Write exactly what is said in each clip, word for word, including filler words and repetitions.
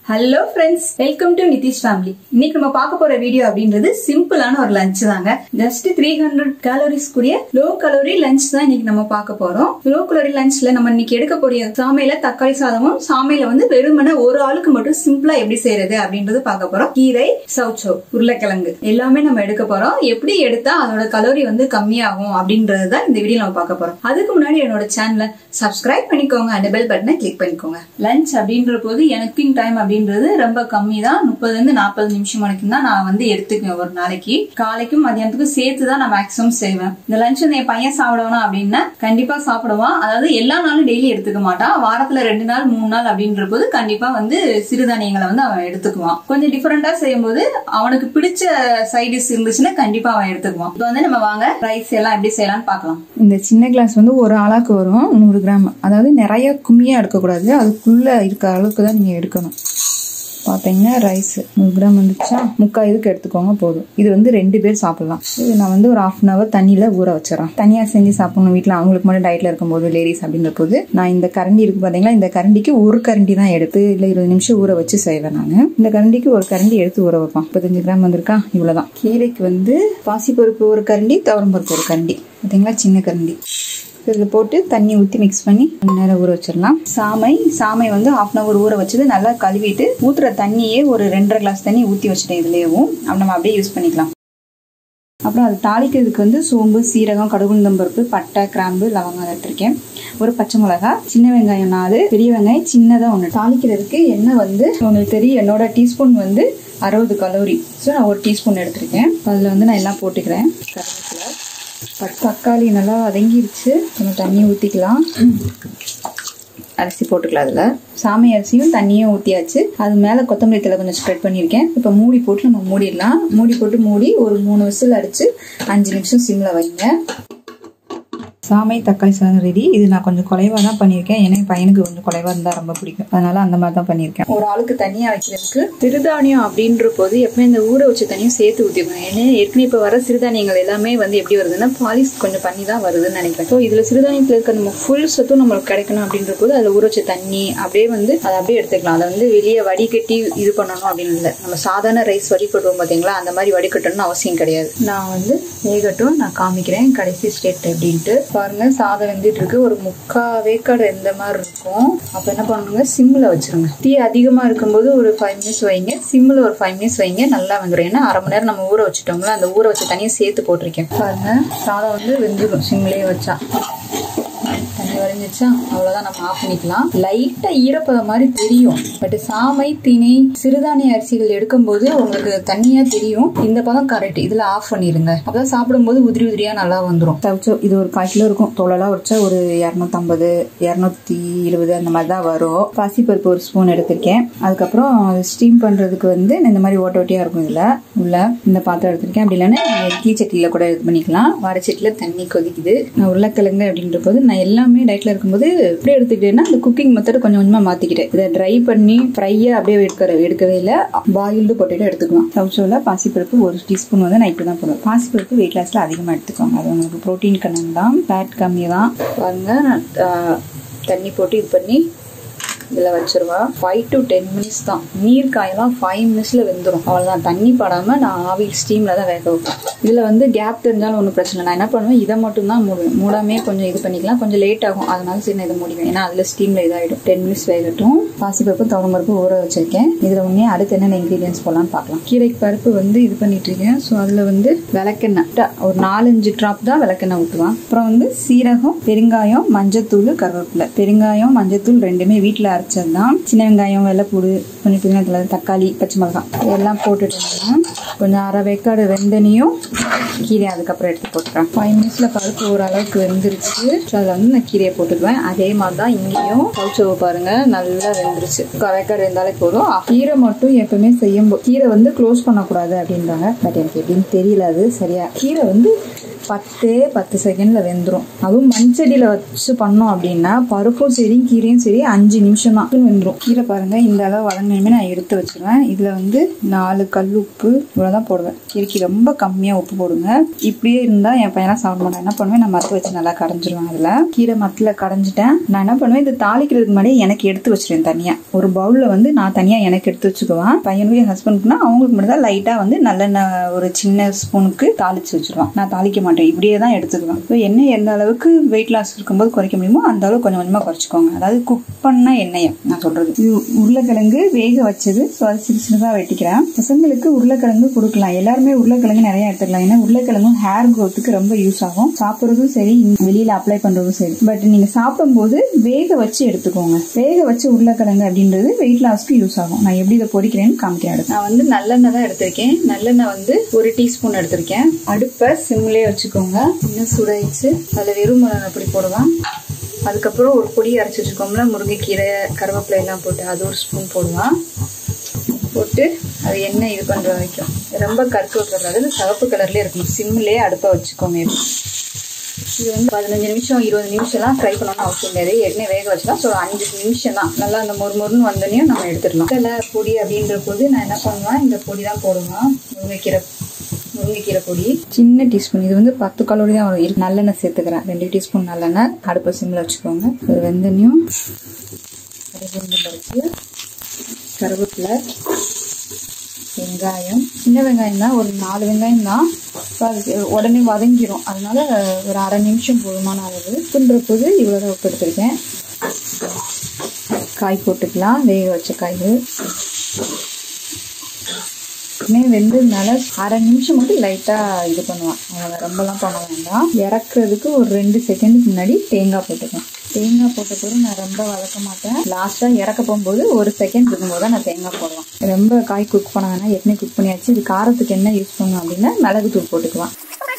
Hello friends, welcome to Nitish family. இன்னைக்கு நம்ம பார்க்க போற வீடியோ அப்படின்றது சிம்பிளான ஒரு லஞ்ச் தாங்க. ஜஸ்ட் three hundred calories கூடிய லோ கலோரி லஞ்ச் தான் இன்னைக்கு நம்ம பார்க்க போறோம். லோ கலோரி லஞ்ச்ல நம்ம இன்னைக்கு எடுக்க போற சாமையில தக்காளி சாதமும் சாமையில வந்து வெறுமனே ஒரு ஆளுக்கு மட்டும் சிம்பிளா எப்படி செய்யறது அப்படின்றது பார்க்க போறோம். கீரை, சவுச்சோ, உருளைக்கிழங்கு எல்லாமே நம்ம எடுக்க போறோம். எப்படி எடுத்தா அதோட கலோரி வந்து கம்மியாகும் அப்படின்றது தான் இந்த வீடியோ நம்ம பார்க்க போறோம். அதுக்கு முன்னாடி என்னோட சேனலை சப்ஸ்கிரைப் பண்ணிக்கோங்க, அந்த பெல் பட்டனை கிளிக் பண்ணிக்கோங்க. லஞ்ச் அப்படின்ற போது எனக்கு டைம் அப்படின்றது ரொம்ப கம்மி தான். முப்பதுல இருந்து நாற்பது நிமிஷம் வரைக்கும் தான் நான் வந்து எடுத்துக்குவேன் ஒரு நாளைக்கு. காலைக்கும் மதியானத்துக்கும் சேர்த்து தான் நான் மேக்ஸிமம் செய்வேன். இந்த லஞ்ச் வந்து என் பையன் சாப்பிடுவானா அப்படின்னா கண்டிப்பா சாப்பிடுவான். அதாவது எல்லா நாளும் டெய்லி எடுத்துக்க மாட்டான். வாரத்துல ரெண்டு நாள் மூணு நாள் அப்படின்ற போது கண்டிப்பா வந்து சிறுதானியங்களை வந்து அவன் எடுத்துக்குவான். கொஞ்சம் டிஃபரெண்டா செய்யும் போது அவனுக்கு பிடிச்ச சைடிஷ் இருந்துச்சுன்னா கண்டிப்பா அவன் எடுத்துக்குவான். இப்போ வந்து நம்ம வாங்க ரைஸ் எல்லாம் எப்படி செய்யலாம்னு பாக்கலாம். இந்த சின்ன கிளாஸ் வந்து ஒரு ஆளாக்கு வரும் நூறு கிராம். அதாவது நிறைய கும்மியா எடுக்கக்கூடாது, அதுக்குள்ள இருக்க அளவுக்கு தான் நீங்க எடுக்கணும். பாத்தீங்கன்னா ரைஸ் நூறு கிராம் வந்துச்சா, முக்கால் இதுக்கு எடுத்துக்கோங்க போதும். இது வந்து ரெண்டு பேர் சாப்பிடலாம். இது நான் வந்து ஒரு ஹாஃப் அன் அவர் தண்ணியில ஊற வச்சிடறேன். தனியா செஞ்சு சாப்பிடணும் வீட்டுல அவங்களுக்கு மட்டும் டயட்ல இருக்கும்போது லேடிஸ் அப்படின்ற போது நான் இந்த கரண்டி இருக்கு பாத்தீங்களா, இந்த கரண்டிக்கு ஒரு கரண்டி தான் எடுத்து இல்ல இருபது நிமிஷம் ஊற வச்சு செய்வேன். நான் இந்த கரண்டிக்கு ஒரு கரண்டி எடுத்து ஊற வைப்பேன். முப்பத்தஞ்சு கிராம் வந்திருக்கா, இவ்வளவுதான். கீரைக்கு வந்து பாசிப்பருப்பு ஒரு கரண்டி, துவரம் பருப்பு ஒரு கரண்டி, பாத்தீங்களா சின்ன கரண்டி. இதில் போட்டு தண்ணி ஊற்றி மிக்ஸ் பண்ணி கொஞ்ச நேரம் ஊற வச்சிடலாம். சாமை சாமை வந்து ஹாஃப் அன் அவர் ஊற வச்சது நல்லா கழுவிட்டு ஊற்றுற தண்ணியே ஒரு ரெண்டரை கிளாஸ் தண்ணி ஊற்றி வச்சுட்டேன் இதுலேயும். நம்ம அப்படியே யூஸ் பண்ணிக்கலாம். அப்புறம் அது தாளிக்கிறதுக்கு வந்து சோம்பு, சீரகம், கடுகுளுந்தம் பருப்பு, பட்டை, கிராம்பு, லவங்கம் எடுத்திருக்கேன். ஒரு பச்சை மிளகா, சின்ன வெங்காயம் நாலு, பெரிய வெங்காயம் சின்னதாக ஒன்று. தாளிக்கிறதுக்கு எண்ணெய் வந்து உங்களுக்கு தெரியும் என்னோட டீஸ்பூன் வந்து அறுபது கலோரி. ஸோ நான் ஒரு டீஸ்பூன் எடுத்திருக்கேன். அதில் வந்து நான் எல்லாம் போட்டுக்கிறேன். கருவேப்பிலை, தக்காளி நல்லா வதங்கிருச்சு. கொஞ்சம் தண்ணி ஊற்றிக்கலாம். அரிசி போட்டுக்கலாம். அதில் சாமை அரிசியும் தண்ணியும் ஊற்றியாச்சு. அது மேலே கொத்தமல்லி தழை கொஞ்சம் ஸ்ப்ரெட் பண்ணியிருக்கேன். இப்போ மூடி போட்டு நம்ம மூடிடலாம். மூடி போட்டு மூடி ஒரு மூணு விசில் அடிச்சு அஞ்சு நிமிஷம் சிம்மில் வைங்க. சாமை தக்காளி சாதம் ரெடி. இது நான் கொஞ்சம் குறைவா தான் பண்ணியிருக்கேன். ஏன்னா பையனுக்கு கொஞ்சம் குறைவா இருந்தா ரொம்ப பிடிக்கும், அதனால அந்த மாதிரி தான் பண்ணியிருக்கேன். ஒரு ஆளுக்கு தனியா வைக்கிறதுக்கு சிறுதானியம் அப்படின்ற போது எப்பவுமே இந்த ஊற வச்ச தனியும் சேர்த்து ஊற்றிக்கணும். ஏன்னா ஏற்கனவே இப்போ வர சிறுதானியங்கள் எல்லாமே வந்து எப்படி வருதுன்னா பாலிஷ் கொஞ்சம் பண்ணி தான் வருதுன்னு நினைக்கிறேன். ஸோ இதுல சிறுதானியத்தில் இருக்க நம்ம ஃபுல் சத்தும் நம்மளுக்கு கிடைக்கணும் அப்படின்ற போது அதில் ஊற வச்ச தண்ணி அப்படியே வந்து அதை அப்படியே எடுத்துக்கலாம். அதை வந்து வெளியே வடிகட்டி இது பண்ணணும் அப்படின்னு இல்லை. நம்ம சாதாரண ரைஸ் வடிகட்டுவோம் பார்த்தீங்களா, அந்த மாதிரி வடிகட்டணும்னு அவசியம் கிடையாது. நான் வந்து வேகட்டும் நான் காமிக்கிறேன் கடைசி ஸ்டேட் அப்படின்ட்டு. பாருங்க சாதம் வெந்துட்டு இருக்கு. ஒரு முக்கா வேக்காடு எந்த மாதிரி இருக்கும். அப்ப என்ன பண்ணுங்க, சிம்ல வச்சிருங்க. தீ அதிகமா இருக்கும்போது ஒரு ஃபைவ் மினிட்ஸ் வைங்க. சிம்ல ஒரு ஃபைவ் மினிட்ஸ் வைங்க, நல்லா வெந்துடும். ஏன்னா அரை மணி நேரம் நம்ம ஊற வச்சுட்டோம்ல, அந்த ஊற வச்ச தனியை சேர்த்து போட்டிருக்கேன். பாருங்க சாதம் வந்து வெந்துடும் சிம்லயே வச்சா. தண்ணி வரைஞ்சிச்சா, அவ்வளவுதான். நம்ம ஆஃப் பண்ணிக்கலாம். லைட்டா ஈரப்பதம் மாதிரி தெரியும். பட் சாமை, திணை, சிறுதானிய அரிசிகள் எடுக்கும் போது உங்களுக்கு தண்ணியா தெரியும். இந்த பதம் கரெக்ட். இதுல ஆஃப் பண்ணிருங்க. அப்பதான் சாப்பிடும் போது உதிரி உதிரியா நல்லா வந்துடும். தவிச்சோ இது ஒரு கால் கிலோ இருக்கும். தோலெல்லாம் வச்சா ஒரு இருநூத்தி ஐம்பது இருநூத்தி எழுபது அந்த மாதிரி தான் வரும். பாசிப்பருப்பு ஒரு ஸ்பூன் எடுத்திருக்கேன். அதுக்கப்புறம் ஸ்டீம் பண்றதுக்கு வந்து இந்த மாதிரி ஓட்ட ஓட்டியா இருக்கும். இதுல உள்ள இந்த பாத்திரம் எடுத்திருக்கேன். அப்படி இல்லைன்னா இட்லி சட்டியில கூட இது பண்ணிக்கலாம். வடச்சட்டில தண்ணி கொதிக்குது. நான் உருளைக்கிழங்கு அப்படின்ற போது நான் எல்லாமே டயட்ல இருக்கும்போது எப்படி எடுத்துக்கிட்டேன்னா இந்த குக்கிங் மெத்தட் கொஞ்சம் கொஞ்சமா மாத்திக்கிட்டேன். இதை ட்ரை பண்ணி ஃப்ரையா அப்படியே எடுக்கிற எடுக்கவே இல்லை. பாயில்டு பொட்டேட்டோ எடுத்துக்கலாம். சவுச்சோல பாசிப்பருப்பு ஒரு டீஸ்பூன் வந்து நான் இப்படி தான் போடுவேன். பாசிப்பருப்பு வெயிட் லாஸ்ல அதிகமா எடுத்துக்கோங்க. அது உங்களுக்கு ப்ரோட்டீன் கண்ணன் தான், ஃபேட் கம்மி தான். பாருங்க தண்ணி போட்டு இது பண்ணி இதுல வச்சிருவா. ஃபைவ் டு டென் மினிட்ஸ் தான். நீர் காயெல்லாம் ஃபைவ் மினிட்ஸ்ல வெந்துடும். அவ்வளவுதான். தண்ணி படாம நான் ஆவில் ஸ்டீம்ல தான் வேக வைப்பேன். இதுல வந்து கேப் தெரிஞ்சாலும் ஒன்றும் பிரச்சனை. நான் என்ன பண்ணுவேன், இதை மட்டும் தான் மூடுவேன். மூடாமே கொஞ்சம் இது பண்ணிக்கலாம். கொஞ்சம் லேட் ஆகும், அதனால சரி நான் இதை மூடிவேன். ஏன்னா அதுல ஸ்டீம்ல இதாயிடும். டென் மினிட்ஸ் வேகட்டும். பாசிப்பருப்பு, துவரம் பருப்பு ஊற வச்சிருக்கேன். இதுல உடனே அடுத்து என்னென்ன இன்கிரீடியன்ஸ் போடலாம்னு பார்க்கலாம். கீரைக்கு பருப்பு வந்து இது பண்ணிட்டு இருக்கேன். ஸோ அதுல வந்து விளக்கெண்ணெய் ஒரு நாலஞ்சு ட்ராப் தான் விளக்கெண்ணெய் ஊற்றுவான். அப்புறம் வந்து சீரகம், பெருங்காயம், மஞ்சத்தூள், கருவேப்பிலை. பெருங்காயம், மஞ்சத்தூள் ரெண்டுமே வீட்டுல அரைச்சதுதான். சின்ன வெங்காயம், வெள்ளைப்பூடு, கொஞ்சம் புதினா, தக்காளி, பச்சை மிளகாய் இதெல்லாம் போட்டுட்டு கொஞ்சம் அரை வேக்காடு வெந்தனையும் கீரை அதுக்கப்புறம் எடுத்து போட்டுக்கிறேன். ஃபைவ் மினிட்ஸ்ல பருப்பு ஓரளவுக்கு வெந்துருச்சு. அதில் வந்து நான் கீரையை போட்டுக்குவேன். அதே மாதிரி தான் இங்கேயும் சவுச்சோவை பாருங்க நல்லா வெந்துருச்சு. வேக்காடு இருந்தாலே போதும். கீரை மட்டும் எப்பவுமே செய்யும் கீரை வந்து க்ளோஸ் பண்ணக்கூடாது அப்படின்றாங்க. பட் எனக்கு எப்படின்னு தெரியல அது சரியா. கீரை வந்து பத்தே பத்து செகண்ட்ல வெந்துடும். அதுவும் மண்செடியில வச்சு பண்ணோம் அப்படின்னா பருப்பும் சரி கீரையும் சரி அஞ்சு நிமிஷம் தான் வெந்துடும். கீரை பாருங்க இந்த அளவு வதங்கினுமே நான் எடுத்து வச்சிருவேன். இதுல வந்து நாலு கல் உப்பு இவ்வளவுதான் போடுவேன். கீரைக்கு ரொம்ப கம்மியா உப்பு போடுங்க. இப்படியே இருந்தா என் பையனா சாப்பிட மாட்டேன். என்ன பண்ணுவேன், நான் மரத்தை வச்சு நல்லா கடைஞ்சிருவேன். அதுல கீரை மரத்துல கடைஞ்சிட்டேன். நான் என்ன பண்ணுவேன், இது தாளிக்கிறதுக்கு முன்னாடி எனக்கு எடுத்து வச்சிருவேன். தனியா ஒரு பவுல்ல வந்து நான் தனியா எனக்கு எடுத்து வச்சுக்குவேன். பையனுக்கு என் ஹஸ்பண்டுக்குன்னா அவங்களுக்கு மட்டும் தான் லைட்டா வந்து நல்லெண்ணெய் ஒரு சின்ன ஸ்பூனுக்கு தாளிச்சு வச்சிருவேன். நான் தாளிக்க மாட்டேன், இப்படியே தான் எடுத்துக்குவேன். எண்ணெய் எந்த அளவுக்கு வெயிட் லாஸ் இருக்கும்போது குறைக்க முடியுமோ அந்த அளவுக்கு கொஞ்சம் கொஞ்சமா குறைச்சிக்கோங்க. அதாவது குக் பண்ண எண்ணெயை நான் சொல்றது. இது உருளைக்கிழங்கு வேக வச்சது. அது சிறு சிறுதா வெட்டிக்கிறேன். பசங்களுக்கு உருளைக்கிழங்கு கொடுக்கலாம். எல்லாருமே உருளைக்கிழங்கு நிறைய எடுத்துக்கலாம். ஏன்னா உருளைக்கிழங்கு ஹேர் க்ரோத்துக்கு ரொம்ப யூஸ் ஆகும். சாப்பிட்றதும் சரி வெளியில அப்ளை பண்றதும் சரி. பட் நீங்க சாப்பிடும் போது வேக வச்சு எடுத்துக்கோங்க. வேக வச்சு உருளைக்கிழங்கு அப்படின்றது வெயிட் லாஸ்க்கு யூஸ் ஆகும். நான் எப்படி இதை பொரிக்கிறேன்னு காமிக்கிறேன். நான் வந்து நல்லெண்ணெய் தான் எடுத்திருக்கேன். நல்லெண்ணெய் வந்து ஒரு டீஸ்பூன் எடுத்திருக்கேன். அடுப்பை சிம்லேயே வச்சுக்கோங்க. இன்னும் சுடாயிடுச்சு. அதில் வெறும் மிளகாய் பொடி போடுவேன். அதுக்கப்புறம் ஒரு பொடி அரைச்சி வச்சுக்கோங்களா, முருங்கைக்கீரை கருவேப்பிலை எல்லாம் போட்டு அது ஒரு ஸ்பூன் போடுவேன். போட்டு அது எண்ணெய் இது பண்ற வரைக்கும் ரொம்ப கருக்க விட்டுறது சிவப்பு கலர்லேயே இருக்கணும். சிம்லேயே அடுப்பை வச்சுக்கோங்க. இது வந்து பதினஞ்சு நிமிஷம் இருபது நிமிஷம்லாம் ஃப்ரை பண்ணணும்னு அவசியம் கிடையாது. எண்ணெய் வேக வச்சுக்கலாம். ஸோ அஞ்சு நிமிஷம் தான். நல்லா அந்த மொறு மொறுன்னு வந்தோடனையும் நம்ம எடுத்துடலாம். இல்லை பொடி அப்படின்ற போது நான் என்ன பண்ணுவேன், இந்த பொடி தான் போடுவேன். முருங்கைக்கீரை முருங்கைக்கீரை பொடி சின்ன டீஸ்பூன். இது வந்து பத்து கலோரி தான் வரும். நல்லெண்ணெய் சேர்த்துக்கிறேன். ரெண்டு டீஸ்பூன் நல்லெண்ணெய். அடுப்பை சிம்ல வச்சுக்கோங்க. ஒரு வெந்தயம், பருப்பு, கருவேப்பிலை, வெங்காயம். சின்ன வெங்காயம் தான், ஒரு நாலு வெங்காயம் தான். உடனே வதங்கிடும். அதனால ஒரு அரை நிமிஷம் போதுமான அளவு. புன்ற போது இவ்வளோதான் உப்பு எடுத்துருக்கேன். காய் போட்டுக்கலாம். வேக வச்ச காய்கள் வெந்ததுனால அரை நிமிஷம் மட்டும் லைட்டா இது பண்ணுவான். அவங்க ரொம்பலாம் பண்ண வேண்டாம். இறக்குறதுக்கு ஒரு ரெண்டு செகண்டுக்கு முன்னாடி தேங்காய் போட்டுக்கலாம். தேங்காய் போட்ட போது நான் ரொம்ப வதக்க மாட்டேன். லாஸ்டா இறக்க போகும்போது ஒரு செகண்ட் இருக்கும்போது தான் நான் தேங்காய் போடுவேன். ரொம்ப காய் குக் பண்ண வேணா, ஏற்கனவே குக் பண்ணியாச்சு. இது காரத்துக்கு என்ன யூஸ் பண்ணுவோம் அப்படின்னா மிளகு தூள் போட்டுக்குவேன்.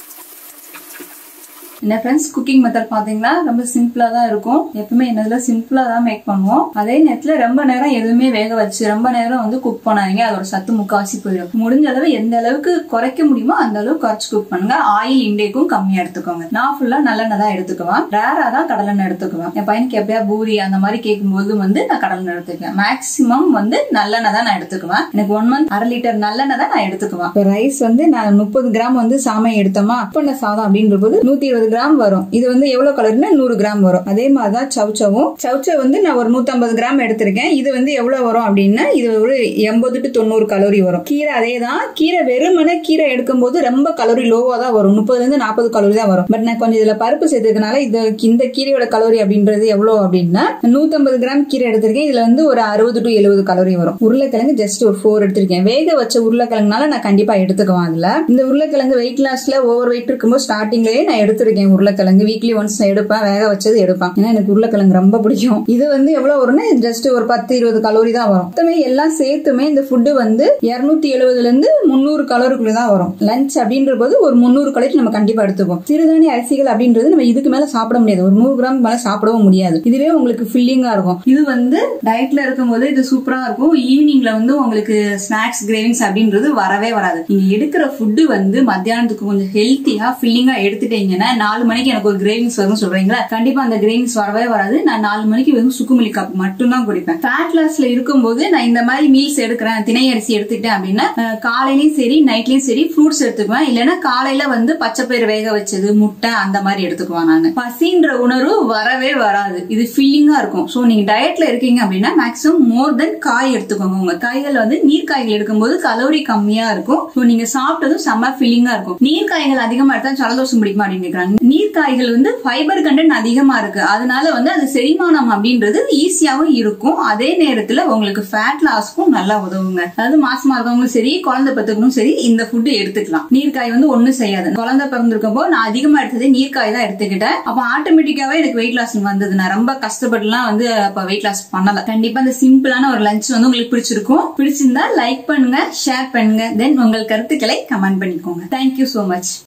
என்ன ஃப்ரெண்ட்ஸ், குக்கிங் மெத்தட் பாத்தீங்கன்னா ரொம்ப சிம்பிளா தான் இருக்கும். எப்பவுமே என்னதுல சிம்பிளா தான் மேக் பண்ணுவோம். அதே நேரத்துல ரொம்ப நேரம் எதுவுமே வேக வச்சு ரொம்ப நேரம் வந்து குக் பண்ணாதீங்க. அதோட சத்து முக்காவாசி போயிடும். முடிஞ்ச அளவு எந்த அளவுக்கு குறைக்க முடியுமோ அந்த அளவுக்கு குறைச்சு குக் பண்ணுங்க. ஆயில் இன்டேக்கும் கம்மியா எடுத்துக்கோங்க. நான் ஃபுல்லா நல்லெண்ணெய் தான் எடுத்துக்குவேன். ரேரா தான் கடலெண்ணெய் எடுத்துக்குவேன். என் பையனுக்கு எப்பயா பூரி அந்த மாதிரி கேட்கும் போது வந்து நான் கடலெண்ணெய் எடுத்துக்குவேன். மேக்சிமம் வந்து நல்லெண்ணெய் தான் நான் எடுத்துக்குவேன். எனக்கு ஒன் மந்த் அரை லிட்டர் நல்லெண்ணெய் தான் நான் எடுத்துக்குவேன். இப்போ ரைஸ் வந்து நான் முப்பது கிராம் வந்து சாமை எடுத்தோமா, பண்ண சாதம் அப்படின்ற போது நூத்தி இருபது கிராம் வரும். இது வந்து எவ்வளவு கலர்னா நூறு கிராம் வரும். அதே மாதிரிதான் சவுச்சவும். சவுச்சவ் வந்து நான் ஒரு நூத்தி ஐம்பது கிராம் எடுத்திருக்கேன். இது வந்து எவ்வளவு வரும் அப்படின்னா இது ஒரு எண்பது டு தொண்ணூறு கலோரி வரும். கீரை அதே தான். கீரை வெறுமனே கீரை எடுக்கும் போது ரொம்ப கலோரி லோவா தான் வரும். முப்பதுல இருந்து நாற்பது கலோரி தான் வரும். பட் நான் கொஞ்சம் இதுல பருப்பு சேர்த்ததுனால இது இந்த கீரையோட கலோரி அப்படின்றது எவ்வளவு அப்படின்னா நூத்தி ஐம்பது கிராம் கீரை எடுத்திருக்கேன். இதுல வந்து ஒரு அறுபது டு எழுபது கலோரி வரும். உருளைக்கிழங்கு ஜஸ்ட் ஒரு போர் எடுத்திருக்கேன். வேக வச்ச உருளைக்கிழங்குனால நான் கண்டிப்பா எடுத்துக்குவேன். அதுல இந்த உருளைக்கிழங்கு வெயிட் லாஸ்ல ஓவர் வெயிட் இருக்கும்போது ஸ்டார்டிங்லயே நான் எடுத்திருக்கேன். உருளைக்கிழங்கு வீக்லி ஒன்ஸ் எடுப்பேன். வேக வச்சது எடுப்பேன். ஏன்னா எனக்கு உருளைக்கிழங்கு ரொம்ப பிடிக்கும். இது வந்து எவ்வளவு வரும்னா ஜஸ்ட் ஒரு பத்து இருபது கலோரி தான் வரும். மொத்தமே எல்லாம் சேர்த்துமே இந்த ஃபுட்டு வந்து இருநூத்தி எழுபதுல இருந்து முன்னூறு கலோரிக்குள்ள தான் வரும். லஞ்ச் அப்படின்ற போது ஒரு முன்னூறு கலோரி நம்ம கண்டிப்பா எடுத்துப்போம். சிறுதானிய அரிசிகள் அப்படின்றது நம்ம இதுக்கு மேல சாப்பிட முடியாது. ஒரு நூறு கிராம் மேல சாப்பிடவும் முடியாது. இதுவே உங்களுக்கு ஃபில்லிங்கா இருக்கும். இது வந்து டயட்ல இருக்கும் போது இது சூப்பரா இருக்கும். ஈவினிங்ல வந்து உங்களுக்கு ஸ்நாக்ஸ் கிரேவிங்ஸ் அப்படின்றது வரவே வராது. நீங்க எடுக்கிற ஃபுட்டு வந்து மத்தியானத்துக்கு கொஞ்சம் ஹெல்த்தியா ஃபில்லிங்கா எடுத்துட்டீங்கன்னா நாலு மணிக்கு எனக்கு ஒரு கிரேவிங்ஸ் வரும் சொல்றீங்களா, கண்டிப்பா அந்த கிரேவிங்ஸ் வரவே வராது. நான் நாலு மணிக்கு வெறும் சுக்குமல்லி காப்பி மட்டும் தான் குடிப்பேன். ஃபேட் லாஸ்ல இருக்கும்போது நான் இந்த மாதிரி மீல்ஸ் எடுக்கிறேன், திணை அரிசி எடுத்துக்கிட்டேன் அப்படின்னா காலையிலயும் சரி நைட்லயும் சரி ஃப்ரூட்ஸ் எடுத்துக்குவேன். இல்லைன்னா காலையில வந்து பச்சைப்பயிறு வேக வச்சது முட்டை அந்த மாதிரி எடுத்துக்குவேன். நான் பசின்ற உணர்வு வரவே வராது. இது ஃபில்லிங்கா இருக்கும். சோ நீங்க டயட்ல இருக்கீங்க அப்படின்னா மேக்ஸிமம் மோர் தென் காய் எடுத்துக்கோங்க. உங்க காய்கள் வந்து நீர் காய்கள் எடுக்கும்போது கலோரி கம்மியா இருக்கும். சோ நீங்க சாப்பிட்டதும் செம்ம ஃபில்லிங்கா இருக்கும். நீர் காய்கள் அதிகமா எடுத்தா ஜலதோஷம் பிடிக்குமா அப்படின்னு கேக்குறாங்க. நீர் காய்கள் வந்து ஃபைபர் கண்டென்ட் அதிகமா இருக்கு. அதனால வந்து அது செரிமானம் அப்படின்றது ஈஸியாவும் இருக்கும். அதே நேரத்துல உங்களுக்கு ஃபேட் லாஸ்க்கும் நல்லா உதவுங்க. அதாவது மாசமா இருக்கவங்களும் சரி குழந்தை பெற்றுக்கணும் சரி இந்த ஃபுட் எடுத்துக்கலாம். நீர்க்காய் வந்து ஒண்ணும் செய்யாது. குழந்தை பிறந்திருக்கப்போ நான் அதிகமா எடுத்தது நீர்க்காய் தான் எடுத்துக்கிட்டேன். அப்ப ஆட்டோமேட்டிக்காவே எனக்கு வெயிட் லாஸ் வந்தது. நான் ரொம்ப கஷ்டப்பட்டுலாம் வந்து அப்ப வெயிட் லாஸ் பண்ணல. கண்டிப்பா இந்த சிம்பிளான ஒரு லஞ்ச் வந்து உங்களுக்கு பிடிச்சிருக்கும். பிடிச்சிருந்தா லைக் பண்ணுங்க, ஷேர் பண்ணுங்க, தென் உங்கள் கருத்துக்களை கமெண்ட் பண்ணிக்கோங்க. Thank you so much.